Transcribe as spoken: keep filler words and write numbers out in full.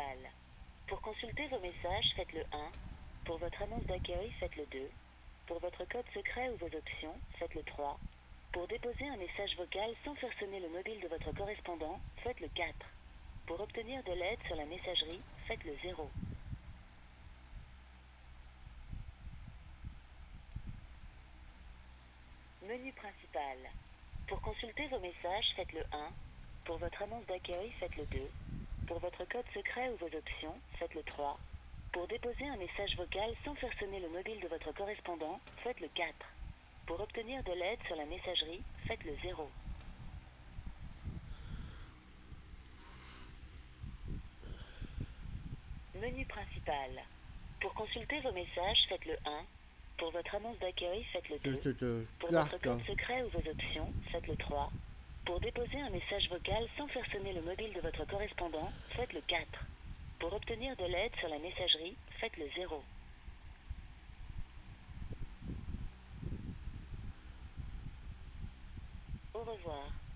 principale. Pour consulter vos messages, faites le un. Pour votre annonce d'accueil, faites le deux. Pour votre code secret ou vos options, faites le trois. Pour déposer un message vocal sans faire sonner le mobile de votre correspondant, faites le quatre. Pour obtenir de l'aide sur la messagerie, faites le zéro. Menu principal. Pour consulter vos messages, faites le un. Pour votre annonce d'accueil, faites le deux. Pour votre code secret ou vos options, faites le trois. Pour déposer un message vocal sans faire sonner le mobile de votre correspondant, faites le quatre. Pour obtenir de l'aide sur la messagerie, faites le zéro. Menu principal. Pour consulter vos messages, faites le un. Pour votre annonce d'accueil, faites le deux. Pour votre code secret ou vos options, faites le trois. Pour déposer un message vocal sans faire sonner le mobile de votre correspondant, faites le quatre. Pour obtenir de l'aide sur la messagerie, faites le zéro. Au revoir.